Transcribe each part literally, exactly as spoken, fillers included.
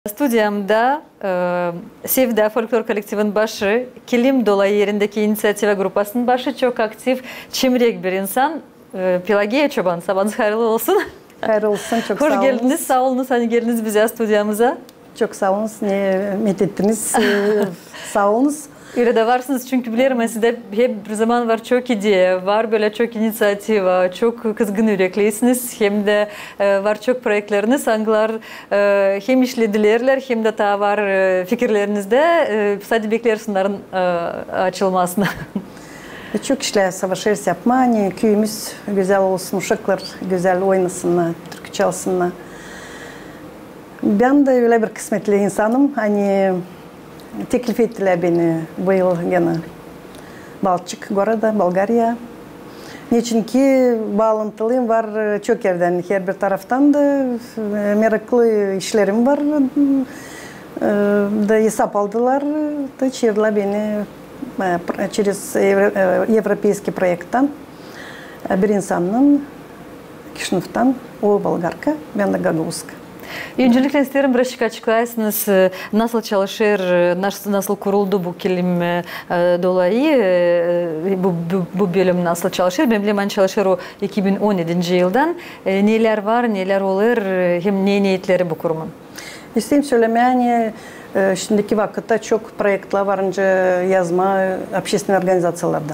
Студиямда e, Sevda folklor kolektivinin başı, Kilim Dolayı yerindeki inisiyativa grupasının başı, çok aktif, çimrek bir insan. E, Pelagiya Çoban, sabahınız hayırlı olsun. Hayırlı olsun, çok sağ olun. Hoş geldiniz, sağ olun, hani geldiniz bize stüdyamıza. Çok sağ olun, nimet ettiniz, sağ olun. Öyle de varsınız çünkü bilirim sizde hep bir zaman var, çok ideya var, böyle çok inisiyativa, çok kızgın yüreklisiniz, hem de e, var çok projeleriniz, anglar e, hem işledilerler hem de ta var e, fikirlerinizde, e, sadece beklersiniz e, açılmasına. Çok işler savaşırız yapma, hani köyümüz güzel olsun, uşaklar güzel oynasınlar, türkü çalsınlar. Ben de öyle bir kısmetli insanım, hani teklif ettiler beni bu yıl gene Balçık, Gorada, Bulgarya. Niçin ki bağlantılıyım var çok yerden, her bir taraftan da meraklı işlerim var. Da hesap aldılar, da çağırdılar beni через европейский проекттан bir insanın Kişnuf'tan, o Bulgarka, ben de Gagavuzka. Öncelikle isterim birazcık açıklayasınız nasıl çalışır, nasıl, nasıl kuruldu bu kilim dolayı, bu, bu, bu bölüm nasıl çalışır? Ben bilmem çalışır o iki bin on yedinci yıldan. Neler var, neler olur, hem ne niyetleri bu kurumun? İsteyim söylemeye, hani şimdiki vakitte çok projeler varınca yazma общественный organizasyonlardan.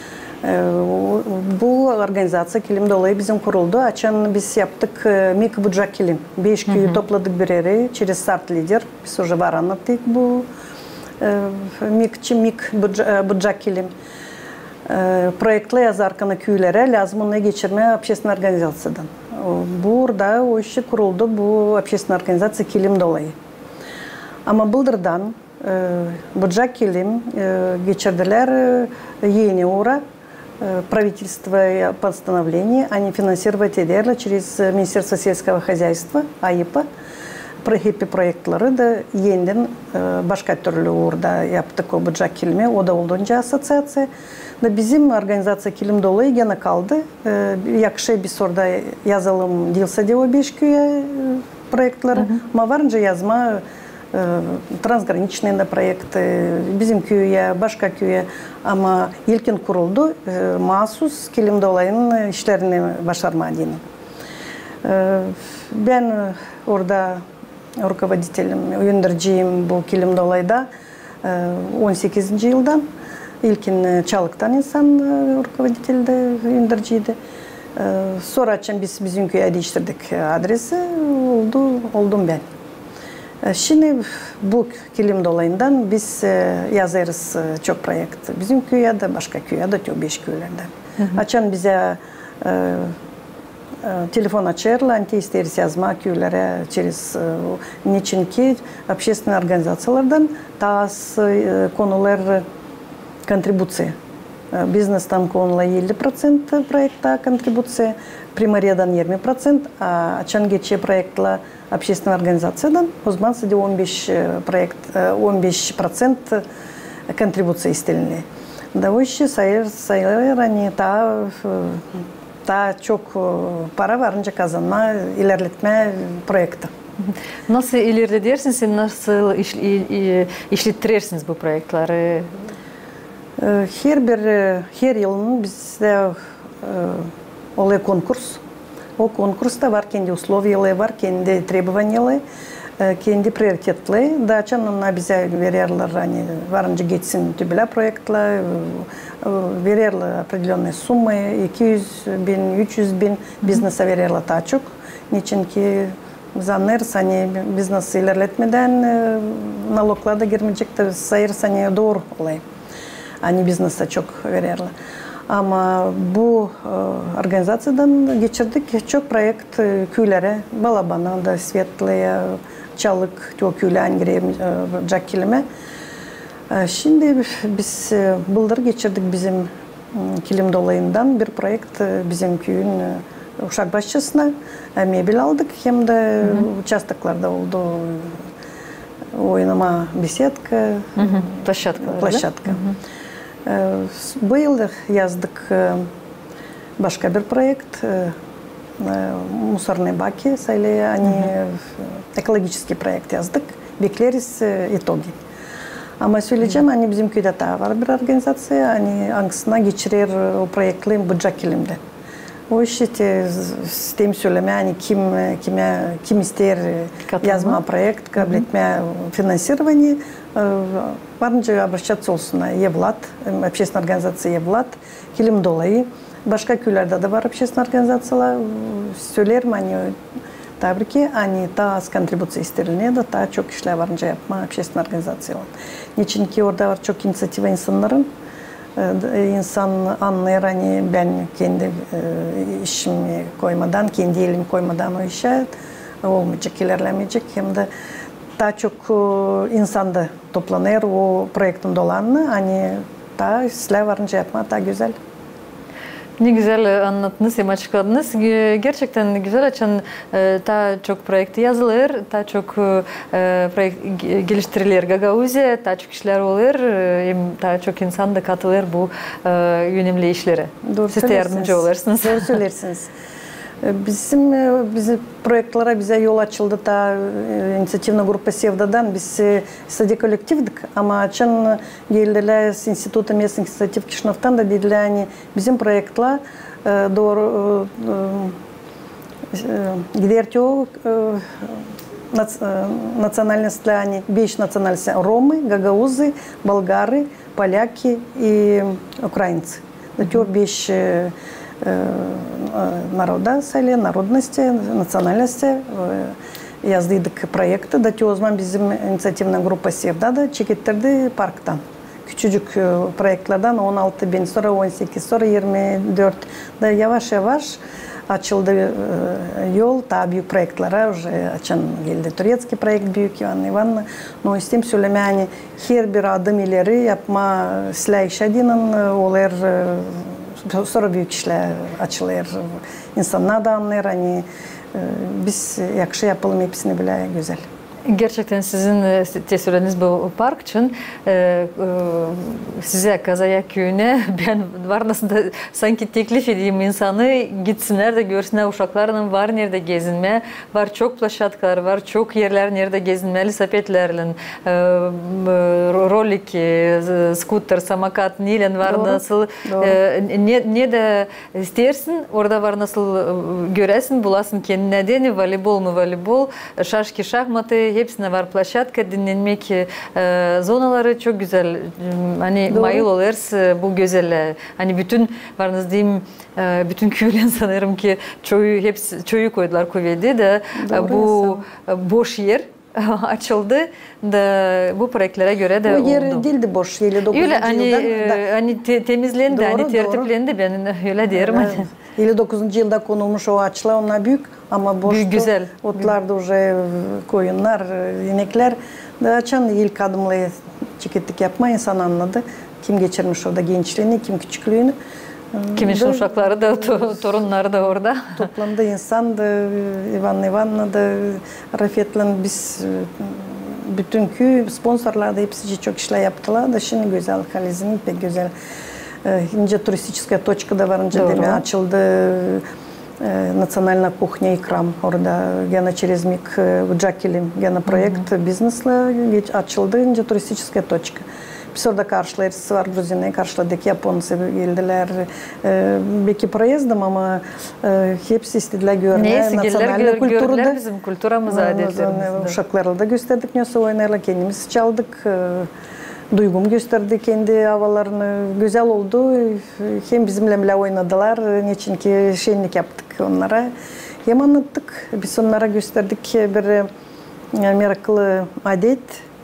Bu organizasyon Kilim Dolayı bizim kuruldu. Açan biz yaptık Mik Budjak Kilim. Beş köyü topladık bir yere. Через Start Lider. Biz уже var anlattık bu Mikçi Mik Budjak Kilim. Projetle yazarken köylere lazım onu geçirme общественный organizasyodan. Burada o işi kuruldu. Bu общественный organizasyon Kilim Dolayı. Ama Bıldır'dan Budjak Kilim geçirdiler yeni uğra. Правительство постановление, они финансировать ederler через Министерство сельского хозяйства, АИПа. Hep projeleri de yeniden başka türlü orada yaptık o Budjak Kilim'e. O da olduğunca asosyasyon. Da bizim organizasyon Kilim Dolayı gene kaldı. Yakışı biz orada yazalım değilse de o beş köye projeleri. Ama varınca yazma transgraniçные de proyekti, bizim köye, başka köye ama ilkin kuruldu. Mahsus Kilim Dolayı'nın işlerini başarma adına. Ben orada rukovoditelim, öndürücüyüm bu Kilim Dolayı'da on sekizinci yıldan. İlkin Çalık'tan insan rukovoditeldi, öndürücüydü. Sonra biz bizim köye değiştirdik adresi, oldu, oldum ben. Şimdi bu Kilim Dolayı'ndan biz yazarız çok proje. Bizim köye de, başka köye de, beş köylerde. Açan bize e, e, telefon açarlar, anti isteriz yazma köylere, через niçin ki общественные organizasyonlardan tas e, konular kontribusiya. Biznes'ten konular elli procent proyekta kontribusiya, primariyadan yirmi procent, açan geçici projektler общественной организациядан o zaman size on beş proyekt, on beş процент kontribusiya istenildi. Da o işi sayılır, sayılır, hani daha, daha çok para varınca kazanma, ilerletme projekti. Nasıl ilerletirsiniz, nasıl iş, işletirsiniz bu projeleri? Her bir, her yılın bizde oluyor konkurs. O konkursta var kendi условияları var, kendi требованияları, kendi prioritetleri. Da açanına bize verirler, hani varınca geçsin tübüle projektler, verirler определенные summa, iki yüz bin, üç yüz bin biznese verirler daha çok. Niçin ki zanlarız, hani biznesi ilerletmeden naloglarda girmeyecek de sayırız, hani doğru olay. Hani biznese çok verirler. Ama bu organizasyondan geçirdik çok projekt köylere, Balaban'a da, Svetli'ye, Çalık, o köylerin gireyim Budjak Kilim'e. Şimdi biz Bıldır geçirdik bizim Kilim Dolayı'ndan bir projekt bizim köyün uşak başçısına mebel aldık. Hem de участокlarda oldu oynama besedka, площадка. Bu yıl yazdık başka bir projekt. мусорные баки, они экологический проект yazdık. Bekleriz итоги. Ama söyleyeceğim, hani bizim köyde daha var bir organizasyon, hani ankısına geçirir o projektlerin budget elimde. O işte sistemi söyleme, hani kim kime kim ister yazma проект, kabul etme финансирование, varınca обращаться olsun Евлад, общественная организация Евлад, kelim dolayı. Başka köylerde de var общественная организациялар, söylerim hani tabii ki hani daha az kontribüsyon isteriliğine de daha çok işler varınca yapma общественная организация. Niçin ki orada var çok inisiyatif insanların. İnsan anlar hani ben kendi işimi koymadan, kendi elimi koymadan o işe olmayacak, ilerlemeyecek. Hem de daha çok insan da toplanır o projektin dolanını. Hani daha işler varınca yapma daha güzel. Ne güzel anlattınız, hem açıkladınız. Gerçekten güzel açan daha çok projekti yazılır, daha çok projekt geliştirilir Gagauzya, daha çok işler olur, hem daha çok insan da katılır bu önemli işlere. Doğru Siz de yardımcı olursunuz. Doğru söylersiniz. Bizim bizi proyektlere bize yol açıldı da inisiyativna grupa Sevda'dan biz istediği kolektifdik ama açan geldiler Instituta Местных İnisiyativ Kişinev'ten da dediler hani bizim proyektler doğru gidertiyor национальности, они beş национальности Ромы, Гагаузы, Болгары, Поляки и Украинцы. Это beş народа, народности, национальности yazdıydık projekti. Da o zaman bizim inisiyatifine grupa Sevda da çekittirdi parktan. Küçücük projektlerden on altı bin, sonra on sekiz, sonra yirmi dört da yavaş yavaş açıldı yol. Daha büyük projektlere açan geldi. Turetski projekt büyük Ivan Ivan'la. No istem söyleme yani her bir adım ileri yapma silah işadının olur. Sonra büyük işler açılır. İnsanlar da anlar. Hani biz yakışı yapalım hepsini bile güzel. Gerçekten sizin de söylediğiniz bu park için e, e, size Kazaya köyüne ben var nasıl da sanki teklif edeyim insanı gitsinler de görsünler uşaklarının var nerede gezinme var çok plaşatkalar var çok yerler nerede gezinmeli sepetlerle e, rolik, skuter, samakat nilen var doğru, nasıl doğru. E, ne, ne de istersin orada var nasıl göresin bulasın kendine nedeni voleybol mu voleybol şaşki şahmatı hepsine var plощадка, dinlenmek e, zonaları çok güzel. Hani doğru. Mayıl olursa bu güzel. Hani bütün varınız diyeyim e, bütün köylen sanırım ki çoğu hepsi çoğu koydular kuvveti de doğru, bu insan. Boş yer açıldı da bu projektlere göre de o yer oldu. Değildi boş yeri dokuzuncu öyle hani yıldan. E, hani te, temizlendi, doğru, hani tertiplendi ben öyle derim. Evet. elli dokuzuncu yılda konulmuş o ağaçlar onlar büyük ama boştu. Güzel. Otlarda уже koyunlar, inekler. Da açan ilk adımla çekitlik yapma insan anladı. Kim geçirmiş orada gençliğini, kim küçüklüğünü. Kimin da, uşakları da, to, torunları da orada. Toplamda insan da, Ivan Ivan'la da, Rafet'le biz bütün köy sponsorlar da hepsi çok işler yaptılar da şimdi güzel, Haliz'in pek güzel. Ince turistik точка da varınca deme açıldı. Национальная кухня İkram orada gene через МИК Джакелим gene projekt biznesle açıldı. Ince turistik точка. Biz orada karşılarız var Gruzin'e karşıladık. Japonцы geldiler. Belki proyezdum ama hepsi istediler görme. Nasyonel kültürü de bizim kültürümüz adetlerimiz. Uşaklarla da gösterdik nasıl oynarlar. Kendimiz çaldık. Duygum gösterdi kendi havalarını. Güzel oldu. Hem bizimle bile oynadılar. Niçin ki şenlik yaptık onlara. Hem anlattık. Biz onlara gösterdik bir meraklı adet.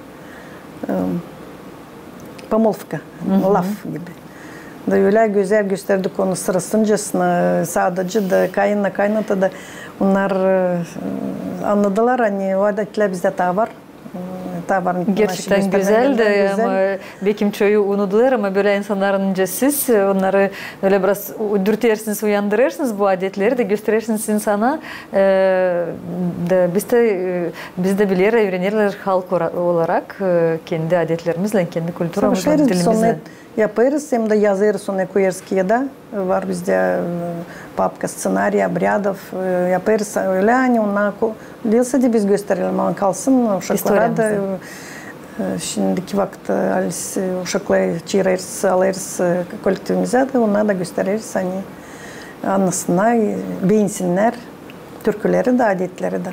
Помолвка, laf gibi. Da öyle güzel gösterdik onu sırasıncasına. Sadece de kayınla kaynata da onlar anladılar. Hani o adetler bizde daha var. Gerçekten güzel de ama bekim çoğu unudular ama böyle insanların önce siz onları öyle biraz dürtersiniz, uyandırırsınız bu adetleri de gösterirsiniz insana. Ee, de biz de biz de bilir öğrenirler halk olarak kendi adetlerimizle, kendi kültürümüzle, dilimizle. yaparız hem de yazarız onu koyarız da. Var bizde papka ssenarij, обрядов yaparız öyle hani onlar diyorsa da biz gösterelim ama kalsın uşaklara da şimdiki vakit uşakları çağırırız, alırız kolektifimize de onlar da gösteririz hani anlasınlar, beğensinler türküleri de adetleri de.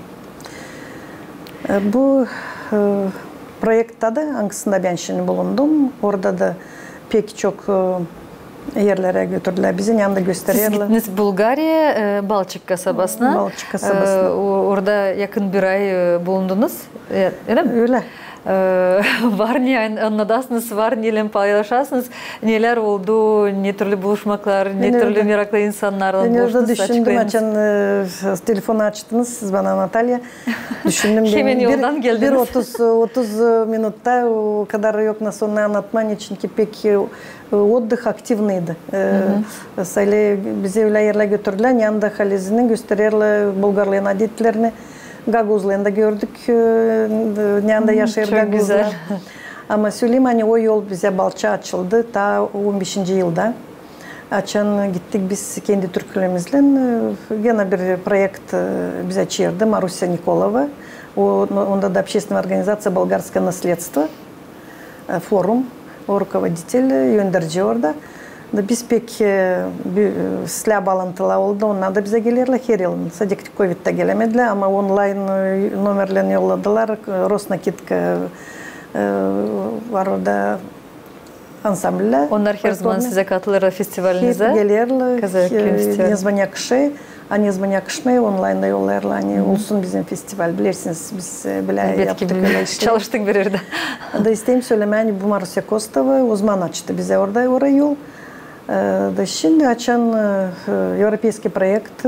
Bu projekte de hangisinde ben şimdi bulundum. Orada da pek çok yerlere götürdüler. Bizim yanında gösteriyorlar. Siz gittiniz Bulgarya, Balçık kasabasına. Balçık kasabasına. Orada yakın bir ay bulundunuz. Öyle mi? Öyle. Var ne anladasınız, var neyle paylaşasınız, neler oldu, ne türlü buluşmaklar, ne türlü meraklı insanlarla buluştunuz. Ben orada düşündüm, açın telefonu açtınız siz bana Natalya. Düşündüm Hemen yoldan geldiniz. Bir otuz minutta o kadar yok nasıl onu anlatman için ki pek отдых aktivniydi. Sayılı bizi öyle yerle götürdüler, yanında halizini gösterirler Bulgarlığın adetlerini. Gaguzlarında gördük, yanında yaşayan Gaguzlar. Ama söyleyeyim hani o yol bize Balça açıldı ta on beşinci yılda. Açan gittik biz kendi türkülerimizle. Gene bir projekt bize çağırdı Maruся Nikolova. Onda da общественная организация «Болгарское наследство», форум, o rukovodитель yönderici orada. Biz pek silah bağlantılı oldu. Onlar da bize gelirler her yıl. Sadece Covid'de gelemediler ama online numarlarını yolladılar. Rosnakitka var orada ansambller. Onlar her zaman size katılır festivalinize. Hep gelirler. Ne звоня kişi, a ne звоня kişi online'da yollarlar. Hani olsun bizim festival. Bilirsiniz biz bile yaptık öyle işte. Çalıştık bir yerde. Da isteyim söylemeni bu Marusya Kostova uzman açtı bize orada oraya yol. Да, şimdi açan европейский проект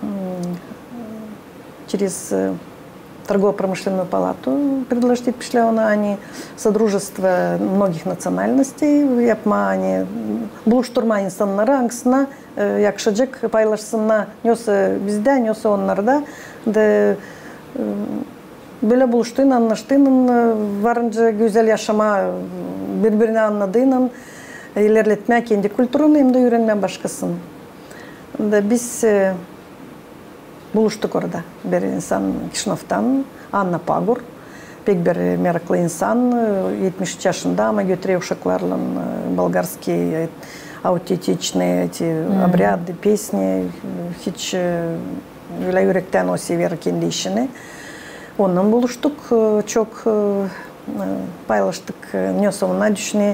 через торгово-промышленную палату предложить пришли она, они содружество многих национальностей, yapma hani buluşturma insanları hangisine yakışacak paylaşsınlar, neyse bizde, neyse onlarda da böyle buluştuğun, anlaştığın, varınca güzel yaşama, birbirini anladığın ilerletmeye kendi kültürünü hem de öğrenmeye başkasını. Da biz e, buluştuk orada bir insan Kişinev'den, Anna Pagur. Pek bir meraklı insan, yetmiş üç yaşında ama götürüyor uşaklarla bolgarski autentiçne обряды, pесни, hiç öyle yürekten o sever kendi işini. Onunla buluştuk, çok paylaştık, ne sonuna düşünüyor.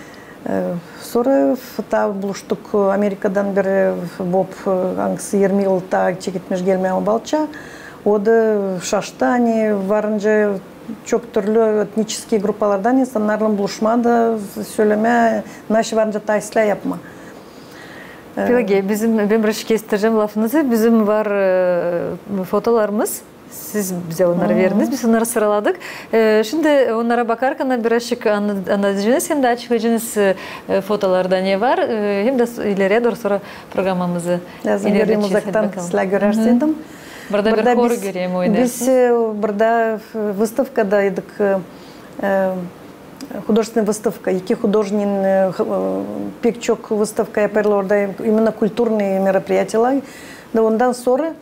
Sonra da buluştuk Amerika'dan bir Bob hangisi yirmi yılda çekitmiş gelmeye Balça. O da şaştı hani varınca çok türlü etniçki gruplardan insanlarla buluşmada söyleme naş varınca taysla yapma. Peki bizim ben biraz kestireceğim lafınızı. Bizim var fotolarımız. Siz bize onları verdiniz, biz onları sıraladık. Şimdi onlara bakarken birazcık anlatacağınız hem de açıklayacağınız fotolarda ne var hem de ileriye doğru sonra programımızı ilerleteceğiz. Uzaktan silah görürseydim. Burada bir hor göreyim oynarsınız. Biz burada выставкадaydık. Художественная выставка, iki художник pek çok выставка yaparlar orada, именно культурные мероприятия. Da ondan sonra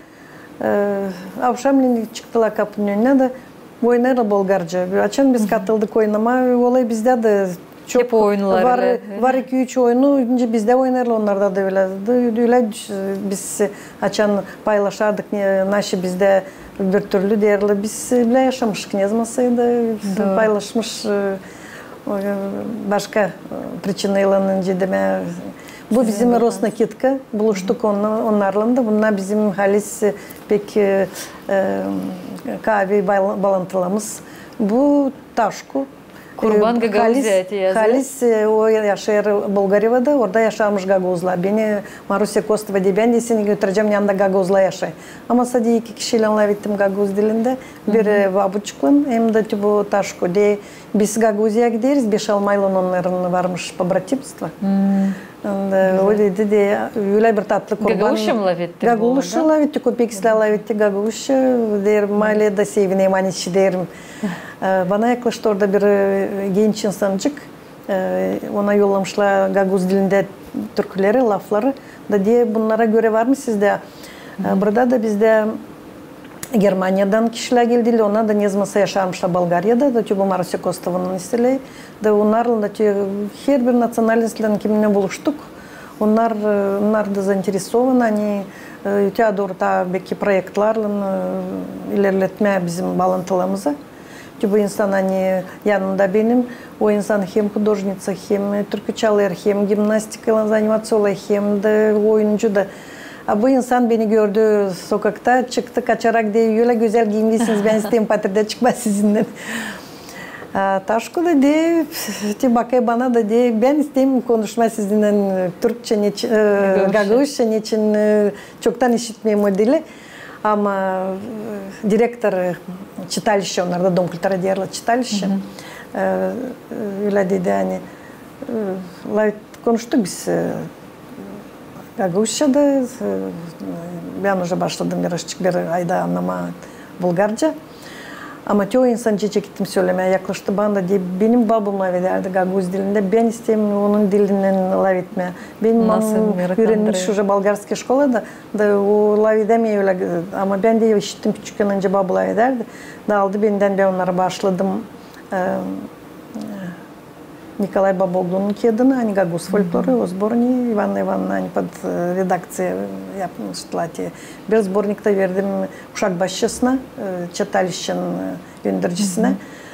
akşamleyin çıktılar kapının önüne de oynarlar Bolgarca. Açan biz katıldık oynama, olay bizde de çok var. Var iki üç oyunu, önce bizde oynarlar, onlarda da öyle. Öyle biz açan paylaşardık, naşı bizde bir türlü derler. Biz bile yaşamıştık, ne zamasıydı paylaşmış başka причиneyle önce deme. Bu bizim Rosnakitka, buluştuk onlarla da. Bunlar bizim halis pek e, kahve bağlantılarımız. Bu Taşku. Kurban Gagavuz'u yazdı. Halis o yaşar Bulgarya'da, orada yaşamış Gagavuzlar. Beni Marusya Kostova diye ben de seni götüreceğim yanında Gagavuzlar yaşay. Ama sadece iki kişiyle anlattım Gagavuz dilinde. Bir babuçukla hem de bu Taşku diye biz Gagavuz'a gideriz. Beş almayla onların varmış побратимство. Öyle de öyle bir tatlı kurban. Gagavuş'u mu lavetti? Gagavuş'u lavetti, köpekler lavetti Gagavuş'u. Derim, mahalle da sevine maniçi derim. Bana yaklaştı orada bir genç insancık. Ona yollamışlar Gaguz dilinde türküleri, lafları. Da diye bunlara göre var mı sizde? Burada da bizde Germanya'dan kişiler geldi. Ona da ne zamansa yaşarmışlar Bulgarya'da. Da bu Marusya Kostova'nın istili. Da onlarla da her bir nasyonalistlerin kiminle buluştuk. Onlar, onlar da zainteresovan. Hani öte doğru da belki projektlarla ilerletmeye bizim bağlantılarımızı. Bu insan hani yanında benim, o insan hem художница, hem türkü çalar, hem gimnastikayla zanimatçılar, hem de oyuncu da. Bu insan beni gördü sokakta, çıktı kaçarak diye öyle güzel giyinmişsiniz, ben isteyeyim patride çıkmaz sizinle. Taşko da diye, bakay bana da diye, ben isteyeyim konuşma sizinle Türkçe, Gaguşça, için çoktan işitmeyeyim o dili. Ama direktör читалище, onlarda Dom Kültürü diyorlar читалище. Öyle dedi hani, konuştuk biz Gaguşça'da, ben уже başladım birazcık bir ayda anlama Bulgarca. Ama çoğu insan çiçek gittim söylemeye yaklaştı bana da diye, benim babam lav ederdi Gaguz dilinde, ben istemiyorum onun dilinden lav etmeye. Benim mamam öğrenmiş уже болгарская şkolada, da o lav edemiyor öyle, ama ben de işittim küçükken önce babam lav ederdi. Da aldı benden, ben onlara başladım. Николай Бабоглун'un adını, hani Gaguz folkloru, o sborni, Ivana Ivana, hani под редакция yapmıştılar diye. Bir sbornikte verdim Uşak Başçısına, çitalişçinin yöndürücüsüne.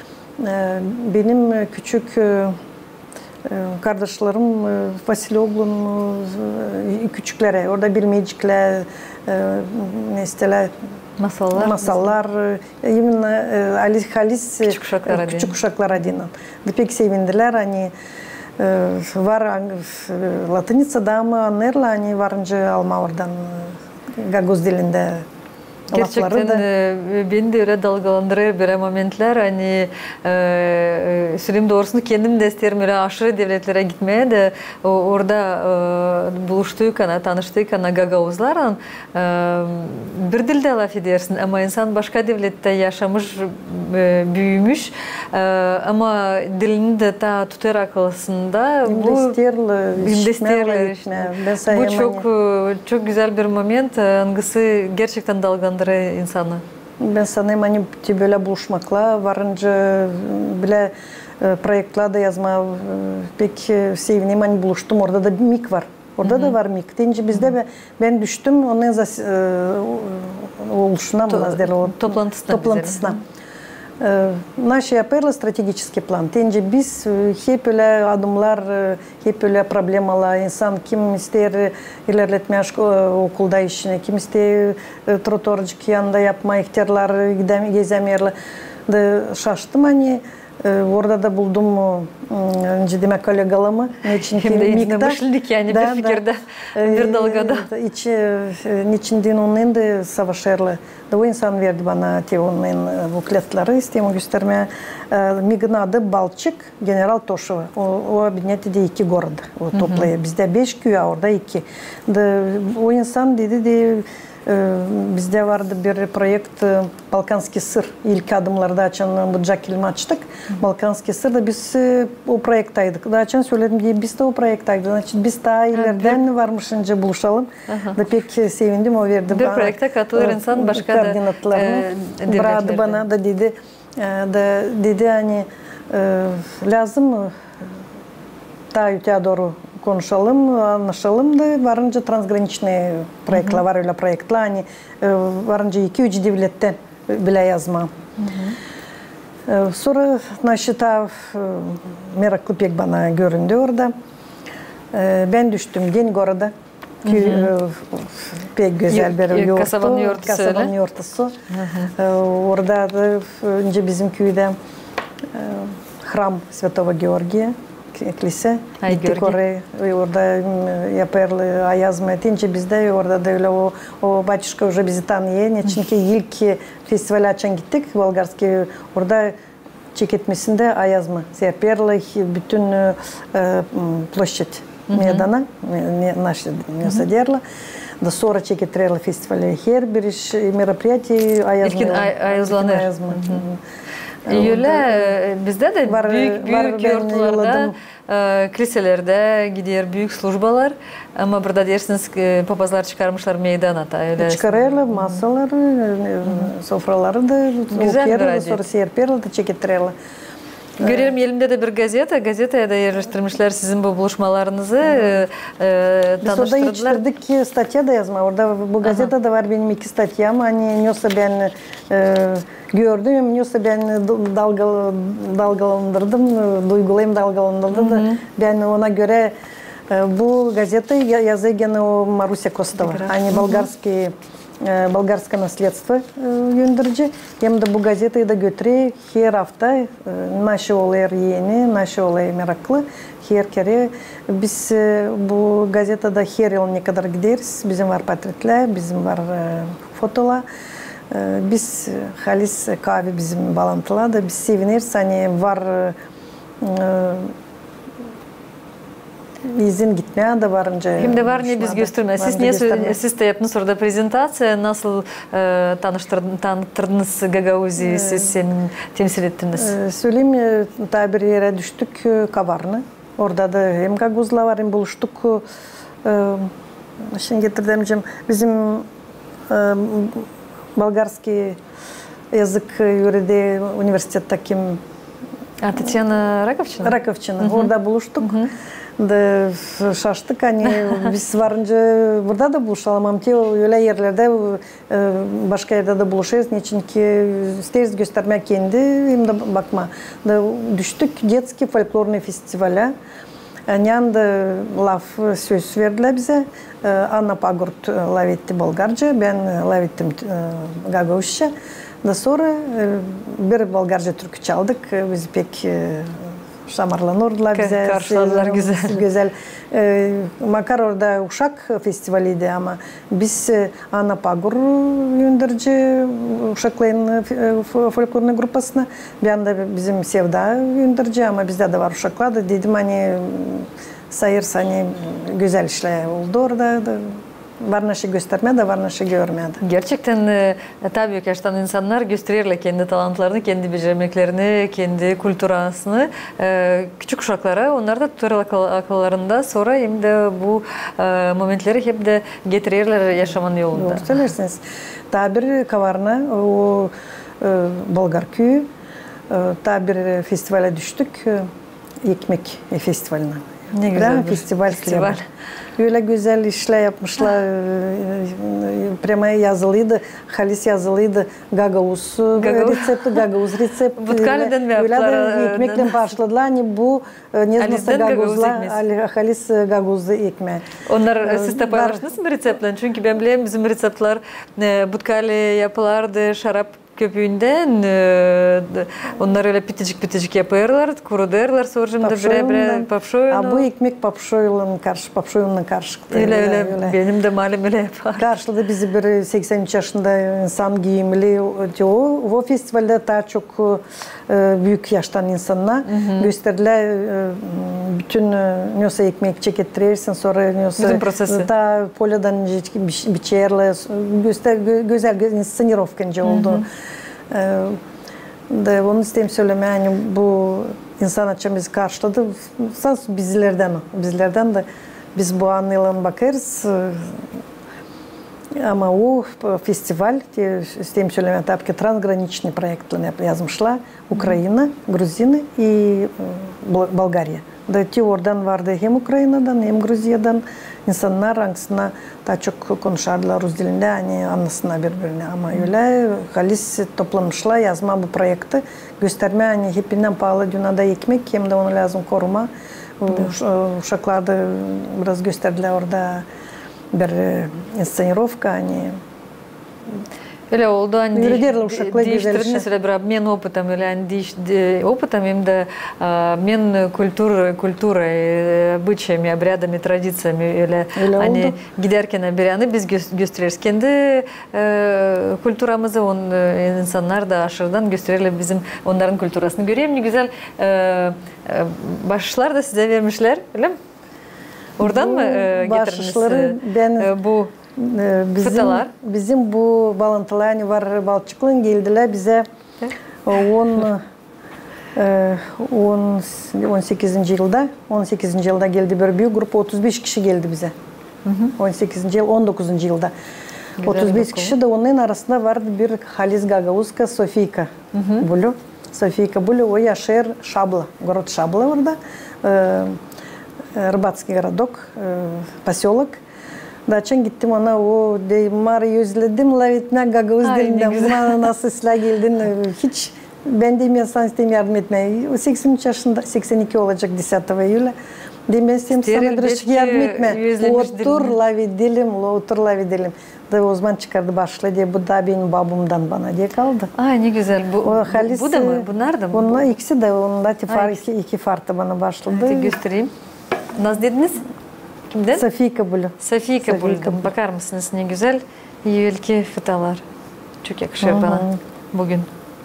Benim küçük kardeşlerim Vasilyoglu'nun küçüklere, orada bilmeyecekler, mesela Masallar. Masallar. Именно Alice Halis Küçük Uşaklar adına. Küçük Uşaklar adına. Pek sevindiler. Hani var Latinitsa'da ama anlarla hani varınca alma oradan Gaguz dilinde. Gerçekten beni de öyle dalgalandırır bir momentler. Hani e, söyleyeyim doğrusunu kendim de isterim öyle aşırı devletlere gitmeye de orada e, buluştuğu kana, tanıştığı kana Gagavuzlarla e, bir dilde laf edersin ama insan başka devlette yaşamış, e, büyümüş e, ama dilini de ta tutar akılsında bu bu çok çok güzel bir moment. Hangisi gerçekten dalgalandırır insanı. Ben sanırım hani böyle buluşmakla varınca bile projektlarda yazma pek sevindim, hani buluştum, orada da bir mik var. Orada da var mik. Deyince bizde ben düştüm onun oluşuna mı? Toplantısına. Наши yapıyorlar stratejik plan. Deyince biz hep öyle adımlar, hep öyle problemalar, insan kim ister ilerletmeye okulda işini, kim ister trotorcuk yanında yapma ihtiyarlar, gezemiyorlar. Şaştım hani. Orada da buldum önce demek kolegalımı. Hem de единомышленник yani bir fikirde, bir dalgada. Niçin onun da savaşırlar. Da o insan verdi bana onun bukletleri, isteyim göstermeye. Mig'in adı Balçık, General Toşova. O abineti de iki город toplayı. Bizde beş köy, orada iki. O insan dedi de bizde vardı bir projekt Balkanski Sır. İlk adımlarda açan Bucak Kilimi açtık. Balkanski Sır da biz o projekttaydık. Daha açan söyledim diye biz de o projekttaydık. Значит, biz daha ileriden varmışınca buluşalım. Da pek sevindim, o verdi. Bir projekte katılır insan başka da devletlerde. Bana da dedi, da dedi hani lazım daha öteye doğru konuşalım, anlaşalım da varınca transgraniçne projektler var, öyle projektler. Hani varınca iki üç devletten bile yazma. Sonra naşita meraklı pek bana göründü orada. Ben düştüm Gen Gora'da. Pek güzel bir yurtu. Kasabanın yurtusu. Kasabanın yurtusu. Orada önce bizim köyde храм Святого Георгия, kilise. Gittik oraya, orada yapıyorlar ayazma etince bizde orada da öyle o, o батюшка уже bizi tanıyor. Çünkü ilk festival açan gittik, Bolgarski orada çeketmesinde ayazma yapıyorlar bütün e, площадь meydana, naş sadiyorlar. Da sonra çeketiyorlar festivali. Her bir merоприятие ayazma. Ayazlanır. Öyle bizde de var, büyük büyük yurtlarda, kiliselerde gidiyor büyük slujbalar ama burada dersiniz papazlar çıkarmışlar meydana da. Çıkarıyorlar masaları, sofraları da okuyorlar, sonra serpiyorlar da çekitiriyorlar. Görüyorum elimde de bir gazete, gazeteye de yerleştirmişler sizin bu buluşmalarınızı e, tanıştırdılar. Biz orada yetiştirdik, statya da yazma. Orada bu gazetede var benim iki statyam. Hani yoksa ben e, gördüm, yoksa ben dalgal, dalgalandırdım, duygulayım dalgalandırdım da ben ona göre e, bu gazete yazıyor gene o Marusia Kostova. Hani болгарский болгарское наследство yöndürücü. Hem de bu gazeteyi de götürüyor. Her hafta naşı olaylar yeni, naşı olay meraklı. Her kere biz bu gazetede her yıl ne kadar gideriz. Bizim var portretler, bizim var fotolar. Biz halis kahve bizim bağlantılar da biz seviniriz. Hani var izin gitmeye de varınca. Hem de var ne biz göstermez. Siz niye siz de yaptınız orada prezentasyonu nasıl e, tanıştırdınız, tanıttırdınız Gagauzi'yi siz temsil ettiniz? E, söyleyeyim tabi bir yere düştük Kavarna. Orada da hem Gaguz'la var hem buluştuk. E, şimdi getirdiğim bizim e, Болгарский язык yürüdü üniversitede kim? Tatyana Rakovçina? Rakovçina. Orada buluştuk. Da şaştık hani biz varınca burada da buluşalım ama öyle yerlerde başka yerde de buluşuyoruz. Niçin ki isteriz göstermek kendi hem de bakma. Da düştük детский folklorный festivale. Yanında laf söz verdiler bize. Anna Pagurt laf etti Bolgarca, ben laf ettim Gagauzca. Da sonra bir Bolgarca türkü çaldık. Biz pek şamarlanırdılar bize. Karşıladılar güzel. Güzel. Makar orada Uşak Festivaliydi ama biz Anna Pagur yöndürücü Uşakların folklorlu grupasına. Bir anda bizim Sevda yöndürücü ama bizde de var Uşaklar da dedim hani sayırsa hani güzel işler oldu orada. Var naşı göstermedi, var naşı görmedi. Gerçekten e, tabii ki yaştan insanlar gösterirler kendi talantlarını, kendi beceremeklerini, kendi kültürasını e, küçük uşaklara. Onlar da tutar akıllarında sonra hem de bu e, momentleri hep de getirirler yaşamanın yolunda. Doğru söylersiniz. Daha bir Kavarna, o e, Bolgar köyü, e, daha bir festivale düştük. E, Ekmek Festivali'ne. Ne güzel bir festival. festival. Öyle güzel işler yapmışlar. Prema yazılıydı. Halis yazılıydı. Gagauz recepti, Gagauz recepti. Butkali'den mi yaptılar? Öyle ekmekle başladılar. Hani bu nezmasa Gagauz'la Halis Gagauz'da ekmeği. Onlar siz de paylaştınız mı receptlerini? Çünkü ben biliyorum bizim receptler Butkali yapılardı, şarap köpüğünden onlar öyle pitecik pitecik yapıyorlar, kuru derler, sonra şimdi bre bre papşoyunu. Bu ekmek papşoyunun karşı, papşoyunun karşı. Öyle öyle, benim de malum öyle yapar. Karşıladı bizi bir seksen üç yaşında insan giyimli. O, o festivalde daha çok büyük yaştan insanlar gösterdiler. Bütün nyosa ekmek çekettirirsin, sonra nyosa da polyadan biçerler. Güzel insenirovkınca oldu. Da onu isteyeyim söylemeye, yani bu insan açımızı karşıladı. Saz bizlerden, bizlerden de biz bu anıyla bakarız. Ama o festival, isteyeyim söylemeye tabii ki transgraniçni proyektlerini yazmışlar. Ukrayna, Gruzina и Bolgarya. Da ki oradan vardı hem Ukrayna'dan hem Gruzya'dan insanlar aslında daha çok konuşarlar Rus dilinde, hani anlasınlar birbirine. Ama öyle halis toplamışlar yazma bu projekti. Gösterme hani hepinden pahalı dünyada ekmek hem de onu lazım koruma. Uşaklar da biraz gösterdiler orada bir inscenirovka hani. Öyle oldu hani değiştirdiniz öyle bir обмен опытом или hani опытом hem de обмен kültür, kültürü, обычаями, обрядами, традициями öyle hani giderken bir yanı biz gösteririz. Kendi e, kültürümüzü on insanlar da aşırıdan gösterirler bizim onların kültürasını. Göreyim ne güzel e, başlar da size vermişler öyle mi? Oradan mı e, getirdiniz bu Bizim, bizim bu bağlantılar hani var Balçıklı'nın geldiler bize on он сегизинчи жылда, он сегизинчи жылда келди bir büyük grup, otuz beş kişi geldi bize. on сегизинчи yıl, on dokuzuncu yılda. otuz beş kişi de onun arasında vardı bir Halis Gagauska, Sofiyka Bulu. Sofiyka Bulu, o yaşar Şabla, город Şabla orada. Рыбацкий городок, поселок. Daçan gittim ona, o deyimleri özledim, lavitme Gagauz dilinde, bana nasıl silah geldin, hiç ben demiyorum, sen isteyim yardım etmeyi. O seksen üç yaşında, seksen iki olacak desятого июля. Demem sen sana drışık yardım etme. Otur lavi dilim, otur lavi dilim. Da o zaman çıkardı başla diye, bu da benim babamdan bana diye kaldı. Ay ne güzel, bu, o, Halis, bu da mı, bunlar da mı? Onlar ikisi de, onun da far, iki, iki farklı bana başladı. Hadi göstereyim. Nasıl dediniz? Kimden? Sofiyka Bulu. Sofiyka Bulu. Bakar mısınız ne güzel yüelki fıtalar. Çok yakışıyor bana bugün.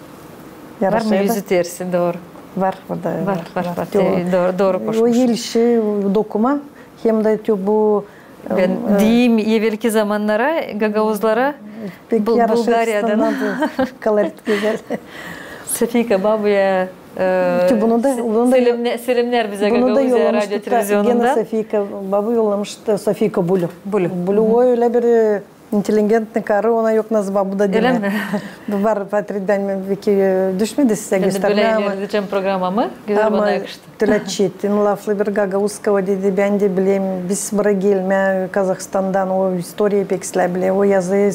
Var mı yüzü tersi? Doğru. Var burada. Var, var, var. var. Doğru, doğru koşmuş. O el işi, dokuma, hem de bu... Ben diyeyim, evvelki zamanlara, Gagauzlara, Bulgarya'dan. Kalarit güzel. Sofiyka Babu'ya bunu da, bunu da, selimler, selimler bize Gagauzya radyo televizyonunda. Gene Sofiyka Babu yollamıştı, Sofiyka Bulu. Bulu. Bulu o öyle bir intelligentli karı, ona yok nasıl Babu da deme. Öyle mi? Var Patrick'den belki düşmedi size göstermeye ama. Ben de böyle edeceğim programımı, güzel bana yakıştı. Tüleçetin, laflı bir Gagauzskava dedi, ben de bileyim, biz buraya gelme Kazakistan'dan, o historiyı pek silah o yazıyı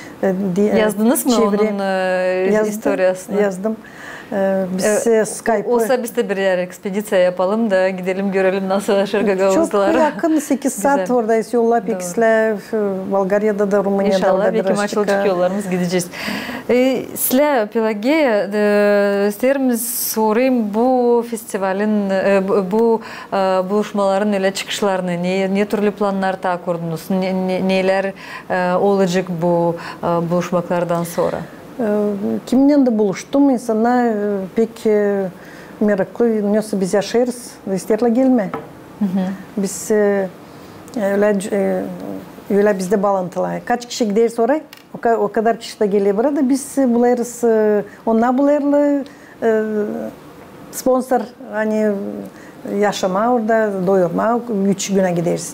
yazdınız mı onun historiyasını? Yazdım. Biz ee, Skype. Olsa biz de bir yer ekspedisyon yapalım da gidelim görelim nasıl yaşar Gagauzlar. Çok yakın, sekiz saat oradayız. Yolla pekisle Bulgarya'da da Rumanya'da. İnşallah belki maçlık yollarımız gideceğiz. Sizle Pelageya isterimiz sorayım bu festivalin, bu buluşmaların öyle çıkışlarını, ne, ne türlü planlar ta kurdunuz? Ne, ne, neler olacak bu buluşmalardan sonra? Kiminle de buluştum, insanlar pek meraklı, nasıl biz yaşarız, isterler gelme. Biz öyle, öyle bizde bağlantılar. Kaç kişi gideriz oraya, o kadar kişi de geliyor burada. Biz bularız, onlar bularla sponsor, hani yaşama orada, doyurma, üç güne gideriz.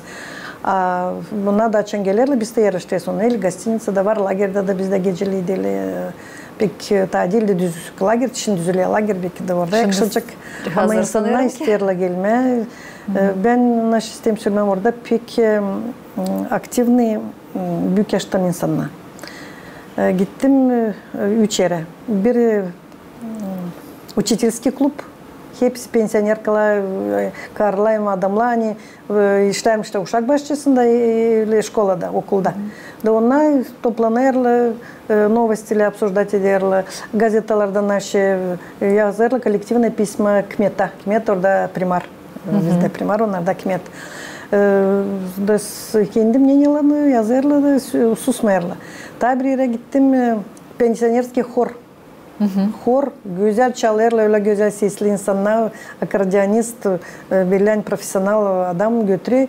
Buna da açan gelirler, biz de yarıştayız onu. El gостиница da var, lagerde de bizde geceliydi. Pek ta değil de düz, lager için düzülüyor, lager belki de orada yakışacak. Ama insanlar isterler gelme. Ben naş sistem sürmem orada pek aktivni, büyük yaştan insanlar. Gittim üç yere. Bir учительский klub. Hepsi pensioner karlayım adamlar, hani işlerim işte uşak bahçesinde, şkolada, okulda. Da onlar toplanırlar, novostiyle обсуждать ederler, gazetalarda naşı yazarlar, kolektivne pisma kmeta. Kmet orada primar, bizde primar, onlarda kmet. Da kendi мненияларını yazarlar, susmayarlar. Ta bir yere gittim, pensionerski hor. Hor, güzel çalarlar, öyle güzel sesli insanlar, akordiyonist, bilen profesyonel adam götürüyor.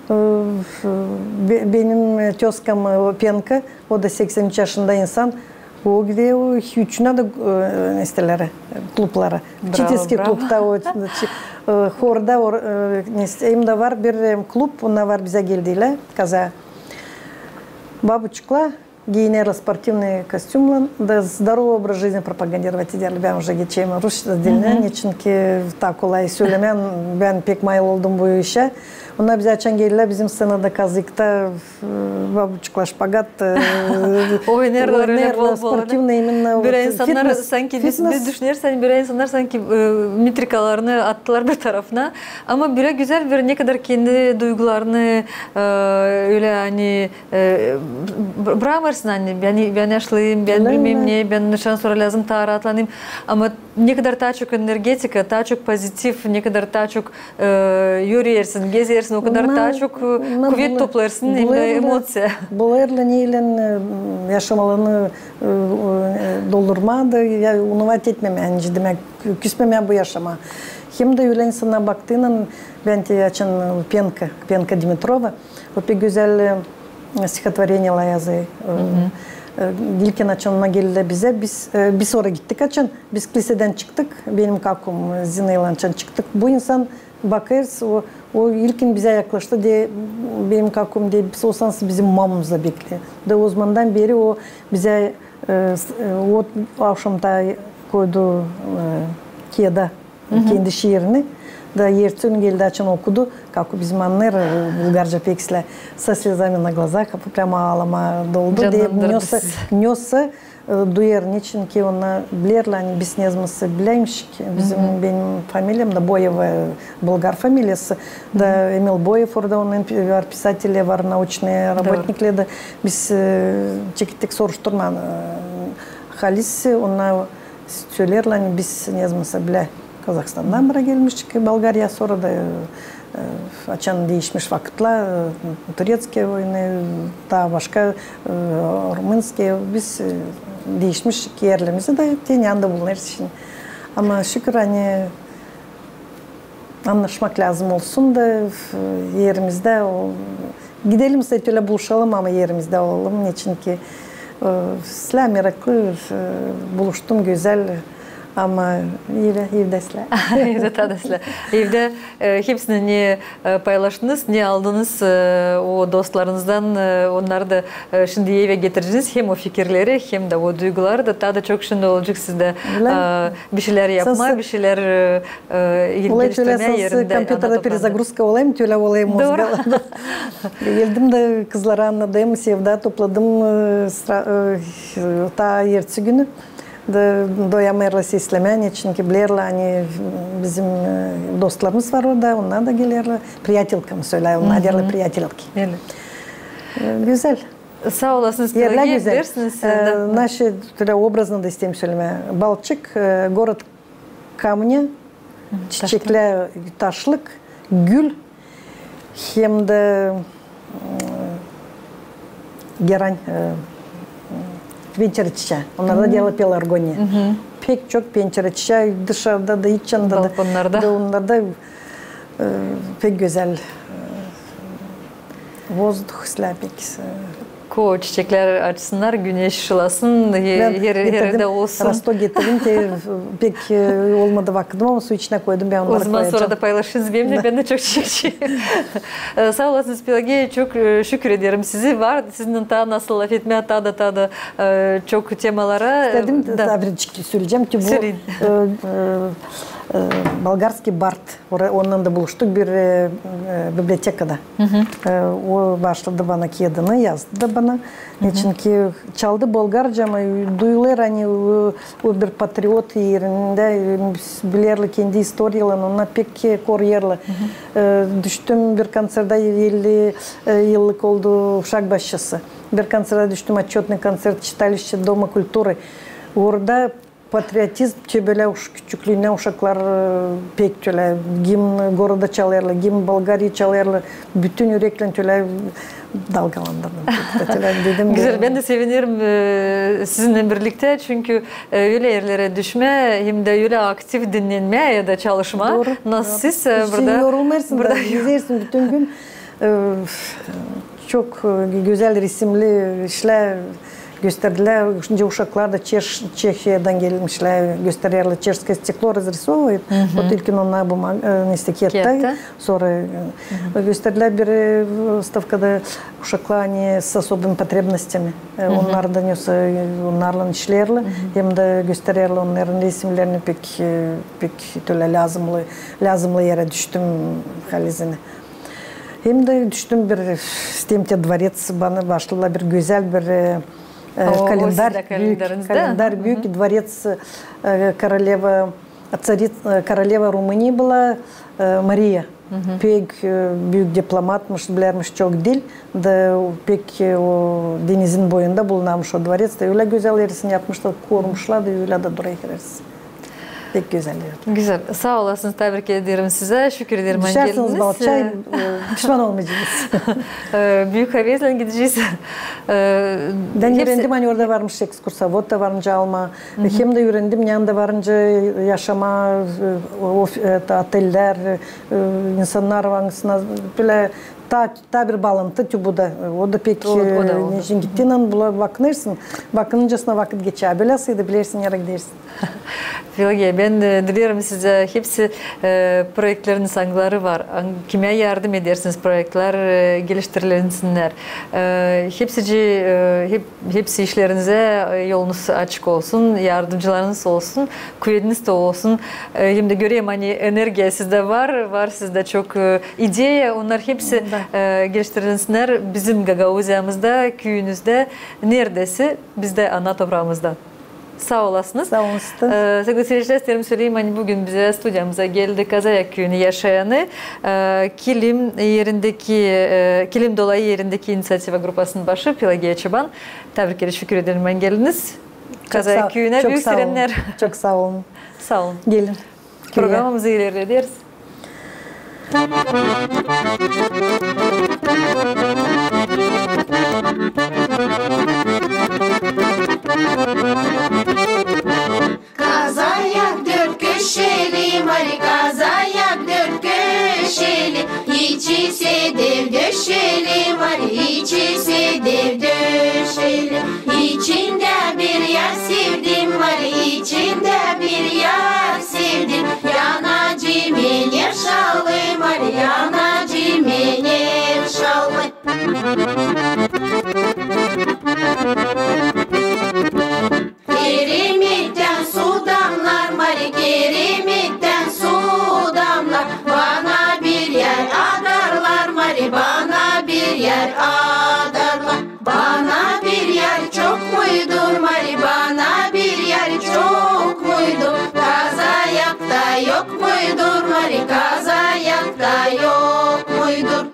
Benim tezkam Penka, o da seksen üç yaşında insan. O gidiyor, üçüne de isterler, klublara. Çitilski klubda, horda, hem de var bir klub, onlar var bize geldiler, kaza. Бабочкла, гейнеры спортивный костюм, да здоровый образ жизни пропагандировать ederler. Ben уже geçeyim Rusça dilini, çünkü tak kolay söylemem, ben pek mayıl oldum bu işe. Onlar bize açan geldiler, bizim sınırda kazıkta, бабочкла шпагат. Oynarlar öyle bol bol. Sportivный именно. Bir insanlar sanki, bir düşünürsen bir insanlar sanki metrikalarını attılar bir tarafına. Ama bir güzel bir ne kadar kendi duygularını öyle hani bırakırsın hani ben, ben yaşlıyım, ben bilmem ne, ben nişan sonra lazım ta rahatlanayım. Ama ne kadar daha çok energetika, daha çok pozitif, ne kadar daha çok yürüyersin, gezersin, o kadar daha çok kuvvet toplarsın, emosiya. Bularla neyle yaşamalarını doldurmadı, unuvat etmem yani demek, küsmem bu yaşama. Hem de öyle insana baktığında ben de açan Penka, Penka Dimitrova, o pek güzel стихотворение yazıyor. Dilken açanına geldi bize. Biz bir sonra gittik açan. Biz kiliseden çıktık. Benim kakum Zinaylançan çıktık. Bu insan bakıyoruz o, o ilkin bize yaklaştı diye benim kakum diye biz olsanız bizim mamamızda bekliyor. De o zamandan beri o bize o akşamda koydu kiyada kendi şiirini. Da ertesi geldi açan okudu. Как bizim anlar Bulgarca пексле со слезами на глазах, прямо ağlama doldu diye nyosa nyosa дуерничен ki ona bilirler hani biz ne yazması bileymiş ki bizim benim familyam da Boyeva Bulgar familyası da Emil Boyev orada onun var писатели var научные работникler de biz çektik soruşturma halisi ona söylerler hani biz ne yazması bile Kazakistan'dan biri gelmiştik, Bulgarya sonra da açan değişmiş vakitler, Turetskiye oyunu, daha başka Rumunskiye biz değişmiş yerlerimizi de yanında bulunuruz için. Ama şükür hani anlaşmak lazım olsun da yerimizde gidelim öyle buluşalım ama yerimizde olalım. Niçin ki silah meraklı buluştum güzel. Ama evde evdesler. Evde tadesler. Evde hepsini ne paylaştınız, ne aldınız o dostlarınızdan, onları da şimdi eve getirdiniz. Hem o fikirleri hem de o duyguları da tadı çok şimdi olacak sizde bir şeyler yapma, bir şeyler geliştirme yerinde. Kompüterde перезагрузка olayım, tüyle olayım mozga. Geldim de kızlara anladım, sevda topladım ta ertesi günü. Doyamıyorlar istemeye, çünkü bilirler hani bizim dostlarımız var orada, onlar da gelirler. Приятелькам söyler, onlar derler приятельки. Güzel. Sağ olasınız. Yerler güzel. Наши образно da isteyeyim söylemeye. Balçık, город камня, çiçekler, taşlık, gül, hem de geran. Pençere çiçeği. Onlar da diyorlar pelargonya. Pek çok pençere çiçeği dışarıda da içinde de. Balkonlarda. Onlar da pek güzel. Воздух слабик. Ko çiçekler açsınlar, güneş ışılasın, her yerde olsun. Rasto getirdim ki pek olmadı vakitim ama su içine koydum. Ben o zaman sonra da paylaşırız benimle. Ben de çok çiçekçiyim. Sağ olasınız Pelageya. Çok şükür ederim sizi. Var sizin ta nasıl laf etmeye ta da ta da çok temalara. İstedim tabii söyleyeceğim ki bu Болгарский Барт. Onunla da buluştuk bir e, bibliotekada. Hı hı. E, o başladı bana kağıdını, yazdı da bana. Niçin ki çaldı Bulgarca ama duyular hani o, o bir patriot yerinde bilirler kendi historiyalarını, ona pek koruyarlar. E, düştüm bir konserde elli yıllık oldu uşak başçısı. Bir konserde düştüm, отчетный konser читалище Дома культуры. Orada patriotizm böyle küçüklüğüne uşaklar pek töle gimn goroda çalarlar, gimn Bulgarya çalarlar, bütün yürekle töle dalgalandırdım. Dedim. Güzel, ben de sevinirim sizinle birlikte çünkü öyle yerlere düşme hem de öyle aktif dinlenme ya da çalışma. Doğru. Nasıl siz burada? Yorulmazsın da izlersin bütün gün. Çok güzel resimli işler gösterdiler. Şimdi uşaklar da Çeş, Çekya'dan gelmişler. Gösteriyorlar. Çeşское стекло разрисовывает. Вот ilk ona bu nestekette. Sonra gösterdiler bir выставкада uşaklar hani с особыми потребностями. Onlar da neyse onlarla işlerler. Hem de gösteriyorlar onların resimlerini pek pek öyle lazımlı lazımlı yere düştüm halizine. Hem de düştüm bir Stemte dvarец bana başladılar bir güzel bir O, kalender, büyük, kalender büyük, dvarец королева, царица, королева Rumunii была Maria. Pek büyük diplomatmış, bilirmiş çok dil. Da pek o denizin boyunda bulunmuş o dvarец da öyle güzel yerisini yapmışlar, korumuşlar da öyle de duraya gireriz. Pek güzel. Güzel. Sağ olasınız. Tebrik ederim size. Şükür ederim. Düşersiniz Balçay, pişman olmayacaksınız. Büyük havetle gideceğiz. Ben öğrendim hani orada varmış ekskursavod da varınca alma. Hem de öğrendim yanında varınca yaşama, oteller, insanlar varınca böyle ta ta bir bağlantı tübuda. O da pek O- o da oldu. ne gittiğinden bula bakınırsın. Bakınıncasına vakit geçer. Bilesiydi bilirsin yere gidersin. Pelagiya, ben e, dilerim size hepsi e, projektlerin sangları var. An- Kime yardım edersiniz projektler e, geliştirilsinler. E, hepsi, e, hep, hepsi işlerinize e, yolunuz açık olsun, yardımcılarınız olsun, kuvvetiniz de olsun. E, hem de göreyim hani enerji sizde var, var sizde çok e, ideya. Onlar hepsi e, geliştirilsinler. Bizim Gagauziyamızda, köyünüzde, neredeyse bizde ana toprağımızda. Sağ olasınız. Sağ olun. Ee, sevgili seyirciler, isterim söyleyeyim, hani bugün bize stüdyomuza geldi Kazayak köyünü yaşayanı e, Kilim yerindeki e, Kilim dolayı yerindeki inisiyativa grupasının başı Pelagiya Çoban. Tebrik ederim, şükür ederim ben geldiniz. Kazayak köyüne büyük selamlar. Çok sağ olun. Sağ olun. Gelin. Programımızı ilerlediyoruz. Kazayak dört köşeli, Mari kazayak dört köşeli, İçisi dev döşeli, Mari içisi dev döşeli. İçinde bir yer sevdim, Mari içinde bir yer sevdim. Yanacı menir şalı, Mari yanacı menir şalı. Kerimitten su damlar, Mari kerimitten su damlar. Bana bir yer adarlar, Mari bana bir yer adarlar. Bana bir yer çok muydur, Mari bana bir yer çok muydur? Kazayakta yok muydur, Mari kazayakta yok muydur?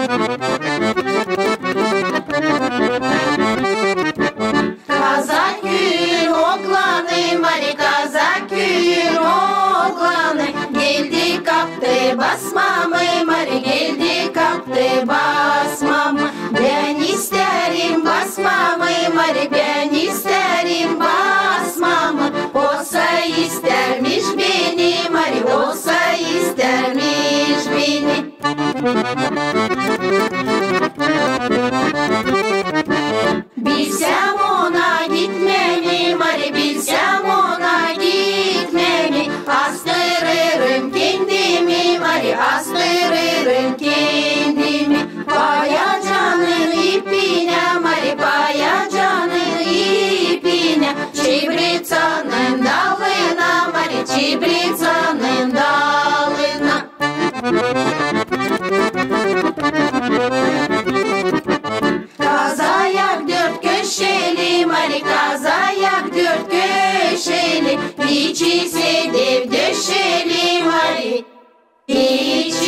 Kazak köyün oğlanı, Mari kazak köyün oğlanı. Geldi kaptı basmamı, Mari geldi kaptı basmamı. Ben isterim basmamı, Mari ben isterim basmamı. Olsa istermiş beni, Mari olsa istermiş beni. Bilsem ona gitmemi, Mari bilsem ona gitmemi. Astırırım kendimi, Mari astırırım kendimi. Payacanın ipine, Mari payacanın ipine. Çibritanın dalına, Mari çibritanın dalına. Kazayak dört köşeli, Mari kazayak dört köşeli. İçisi dev döşeli, Mari İçisi